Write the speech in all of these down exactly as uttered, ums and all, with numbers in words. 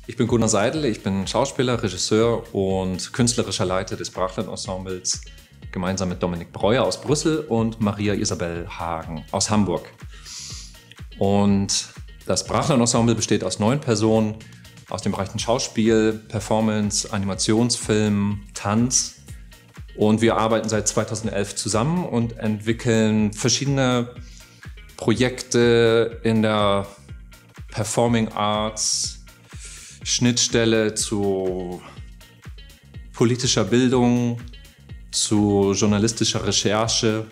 Ich bin Gunnar Seidel, ich bin Schauspieler, Regisseur und künstlerischer Leiter des Brachland-Ensembles, gemeinsam mit Dominik Breuer aus Brüssel und Maria Isabel Hagen aus Hamburg. Und das Brachland-Ensemble besteht aus neun Personen aus den Bereichen Schauspiel, Performance, Animationsfilm, Tanz. Und wir arbeiten seit zweitausendelf zusammen und entwickeln verschiedene Projekte in der Performing Arts, Schnittstelle zu politischer Bildung, zu journalistischer Recherche.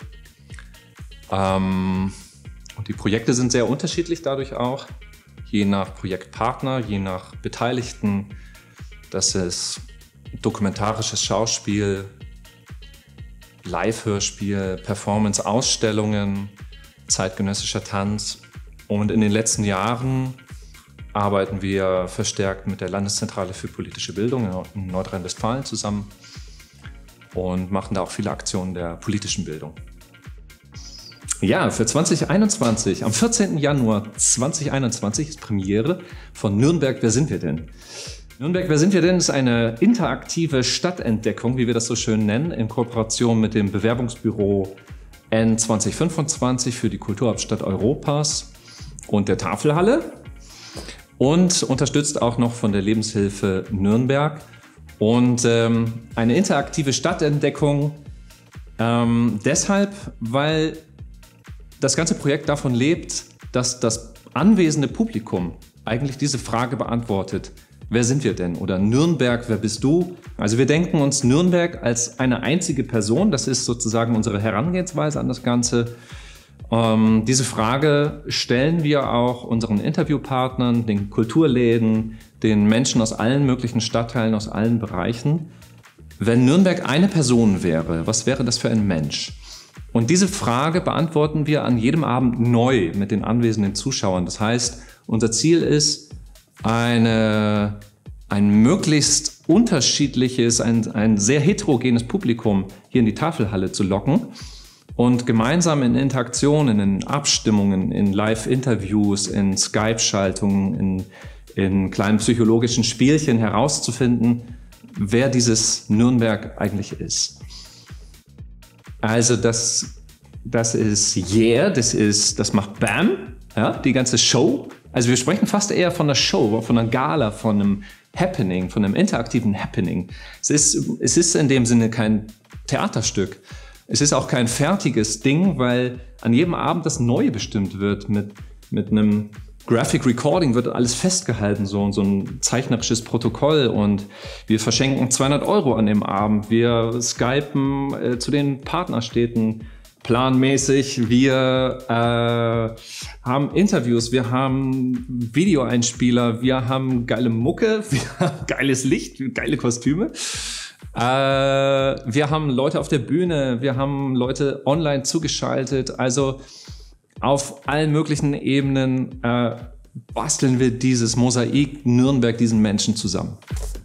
Ähm, und die Projekte sind sehr unterschiedlich dadurch auch, je nach Projektpartner, je nach Beteiligten. Das ist dokumentarisches Schauspiel, Live-Hörspiel, Performance, Ausstellungen, zeitgenössischer Tanz. Und in den letzten Jahren arbeiten wir verstärkt mit der Landeszentrale für politische Bildung in Nordrhein-Westfalen zusammen und machen da auch viele Aktionen der politischen Bildung. Ja, für zwanzig einundzwanzig, am vierzehnten Januar zweitausendeinundzwanzig ist Premiere von Nürnberg, wer sind wir denn? Nürnberg, wer sind wir denn? Ist eine interaktive Stadtentdeckung, wie wir das so schön nennen, in Kooperation mit dem Bewerbungsbüro N zwanzig fünfundzwanzig für die Kulturhauptstadt Europas und der Tafelhalle. Und unterstützt auch noch von der Lebenshilfe Nürnberg. Und ähm, eine interaktive Stadtentdeckung ähm, deshalb, weil das ganze Projekt davon lebt, dass das anwesende Publikum eigentlich diese Frage beantwortet. Wer sind wir denn? Oder Nürnberg, wer bist du? Also wir denken uns Nürnberg als eine einzige Person. Das ist sozusagen unsere Herangehensweise an das Ganze. Ähm, diese Frage stellen wir auch unseren Interviewpartnern, den Kulturläden, den Menschen aus allen möglichen Stadtteilen, aus allen Bereichen. Wenn Nürnberg eine Person wäre, was wäre das für ein Mensch? Und diese Frage beantworten wir an jedem Abend neu mit den anwesenden Zuschauern. Das heißt, unser Ziel ist, eine, ein möglichst unterschiedliches, ein, ein sehr heterogenes Publikum hier in die Tafelhalle zu locken und gemeinsam in Interaktionen, in Abstimmungen, in Live-Interviews, in Skype-Schaltungen, in, in kleinen psychologischen Spielchen herauszufinden, wer dieses Nürnberg eigentlich ist. Also das, das ist Yeah, das, ist, das macht Bam, ja, die ganze Show. Also wir sprechen fast eher von einer Show, von einer Gala, von einem Happening, von einem interaktiven Happening. Es ist, es ist in dem Sinne kein Theaterstück. Es ist auch kein fertiges Ding, weil an jedem Abend das Neue bestimmt wird. Mit, mit einem Graphic Recording wird alles festgehalten, so, so ein zeichnerisches Protokoll. Und wir verschenken zweihundert Euro an dem Abend. Wir skypen äh, zu den Partnerstädten planmäßig. Wir äh, haben Interviews, wir haben Videoeinspieler, wir haben geile Mucke, wir haben geiles Licht, geile Kostüme. Äh, wir haben Leute auf der Bühne, wir haben Leute online zugeschaltet. Also auf allen möglichen Ebenen äh, basteln wir dieses Mosaik Nürnberg, diesen Menschen zusammen.